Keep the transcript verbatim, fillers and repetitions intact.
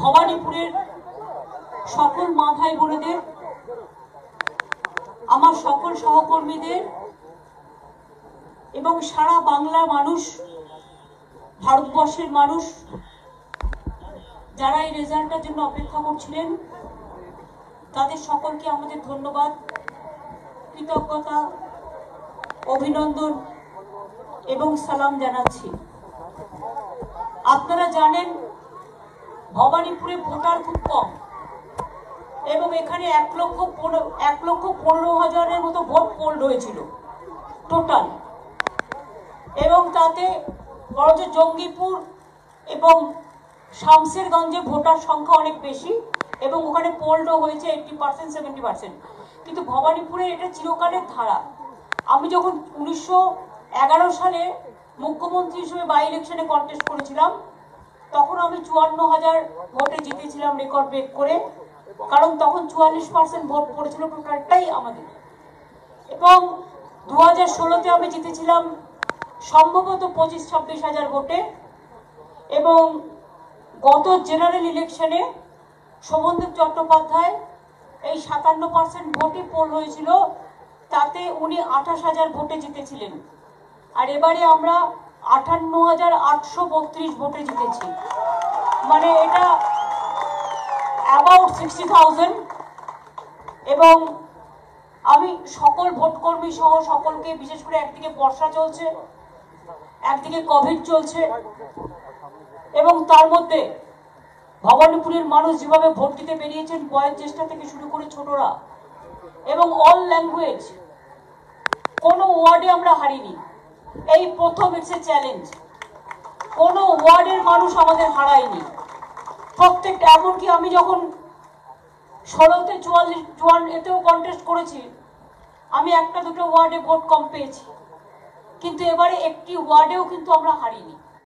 ভবানীপুরের সকল মা ভাই বোনেদের, আমার সকল সহকর্মীদের এবং সারা বাংলা মানুষ, ভারতবর্ষের মানুষ যারা এই রেজাল্টের জন্য অপেক্ষা করছিলেন, তাদের সকলকে আমাদের ধন্যবাদ, কৃতজ্ঞতা, অভিনন্দন এবং সালাম জানাচ্ছি। আপনারা জানেন ভবানীপুরে ভোটার খুব কম এবং এখানে এক লক্ষ এক লক্ষ পনেরো হাজারের মতো ভোট পোল হয়েছিল টোটাল, এবং তাতে বরঞ্চ জঙ্গিপুর এবং শামসেরগঞ্জে ভোটার সংখ্যা অনেক বেশি এবং ওখানে পোলও হয়েছে এইটটি পার্সেন্ট সেভেন্টি পার্সেন্ট কিন্তু ভবানীপুরে এটা চিরকালের ধারা। আমি যখন উনিশশো এগারো সালে মুখ্যমন্ত্রী হিসেবে বাই ইলেকশনে কন্টেস্ট করেছিলাম, তখন আমি চুয়ান্ন হাজার ভোটে জিতেছিলাম রেকর্ড ব্রেক করে, কারণ তখন চুয়াল্লিশ পার্সেন্ট ভোট পড়েছিল টোটালটাই আমাদের। এবং দু হাজার ষোলোতে আমি জিতেছিলাম সম্ভবত পঁচিশ ছাব্বিশ হাজার ভোটে, এবং গত জেনারেল ইলেকশনে শোভনদেব চট্টোপাধ্যায় এই সাতান্ন পার্সেন্ট ভোটে পোল হয়েছিল, তাতে উনি আঠাশ হাজার ভোটে জিতেছিলেন। আর এবারে আমরা আটান্ন হাজার আটশো বত্রিশ ভোটে জিতেছি, মানে এটা অ্যাবাউট সিক্সটি থাউজেন্ড। এবং আমি সকল ভোটকর্মী সহ সকলকে, বিশেষ করে একদিকে বর্ষা চলছে, একদিকে কোভিড চলছে, এবং তার মধ্যে ভবানীপুরের মানুষ যেভাবে ভোট দিতে বেরিয়েছেন, বয়োজ্যেষ্ঠ থেকে শুরু করে ছোটরা, এবং অল ল্যাঙ্গুয়েজ, কোনো ওয়ার্ডে আমরা হারিনি। এই প্রথম ইটস এ চ্যালেঞ্জ, কোনো ওয়ার্ডের মানুষ আমাদের হারায়নি প্রত্যেকটা। এমনকি আমি যখন ষোলোতে চুয়াল্লিশ চুয়ান্ন এতেও কন্টেস্ট করেছি, আমি একটা দুটো ওয়ার্ডে ভোট কম পেয়েছি, কিন্তু এবারে একটি ওয়ার্ডেও কিন্তু আমরা হারিনি।